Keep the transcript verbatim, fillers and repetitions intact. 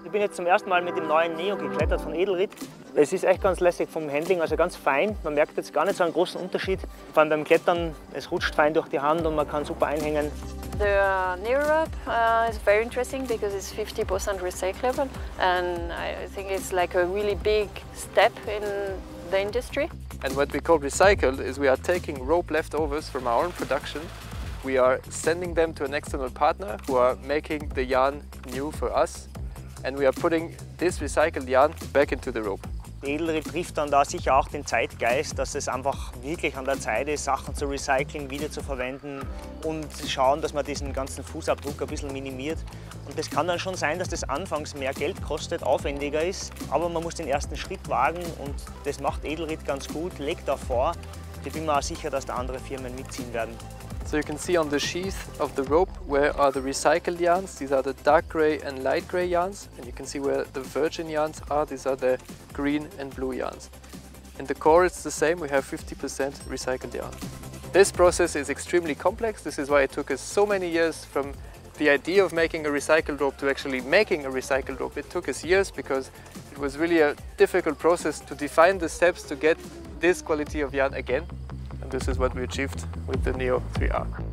Ich bin jetzt zum ersten Mal mit dem neuen Neo geklettert von Edelrid. Es ist echt ganz lässig vom Handling, also ganz fein. Man merkt jetzt gar nicht so einen großen Unterschied. Vor allem beim Klettern, es rutscht fein durch die Hand und man kann super einhängen. The Neo Rope uh, is very interesting because it's fifty percent recyclable, and I think it's like a really big step in the industry. And what we call recycled is we are taking rope leftovers from our own production. We are sending them to an external partner who are making the yarn new for us. And we are putting this recycled yarn back into the rope. Edelrid trifft dann da sicher auch den Zeitgeist, dass es einfach wirklich an der Zeit ist, Sachen zu recyceln, wieder zu verwenden und schauen, dass man diesen ganzen Fußabdruck ein bisschen minimiert. Und das kann dann schon sein, dass das anfangs mehr Geld kostet, aufwendiger ist, aber man muss den ersten Schritt wagen und das macht Edelrid ganz gut, legt da vor. Ich bin mir auch sicher, dass da andere Firmen mitziehen werden. So you can see on the sheath of the rope where are the recycled yarns. These are the dark grey and light grey yarns, and you can see where the virgin yarns are. These are the green and blue yarns. In the core it's the same, we have fifty percent recycled yarn. This process is extremely complex. This is why it took us so many years from the idea of making a recycled rope to actually making a recycled rope. It took us years because it was really a difficult process to define the steps to get this quality of yarn again. And this is what we achieved with the Neo three R.